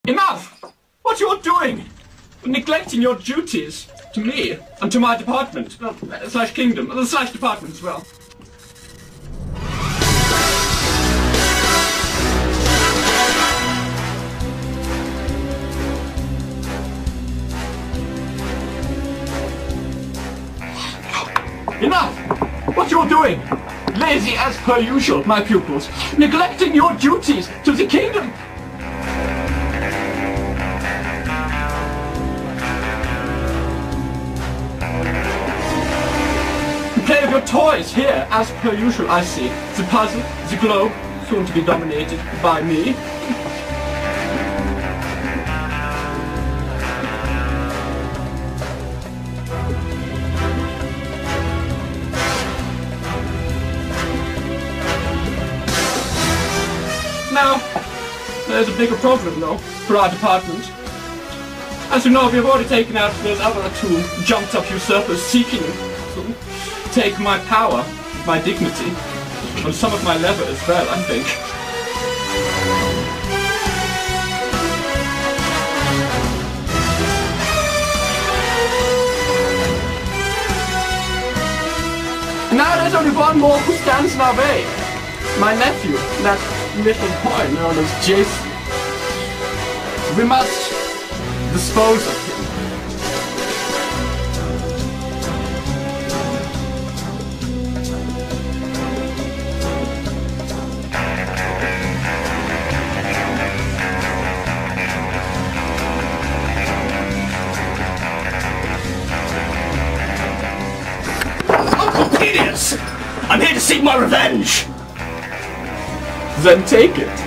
Enough! What you're doing! Neglecting your duties to me and to my department, slash kingdom, slash department as well. Enough! What you're doing! Lazy as per usual, my pupils, neglecting your duties to the kingdom! Play with your toys here, as per usual, I see. The puzzle, the globe, soon to be dominated by me. Now, there's a bigger problem, though, for our department. As you know, we have already taken out those other two jumped-up usurpers seeking to take my power, my dignity, and some of my lever as well, I think. Now there's only one more who stands in our way. My nephew, that little boy known as Jason. We must dispose of him. Uncle Pelias! I'm here to seek my revenge! Then take it.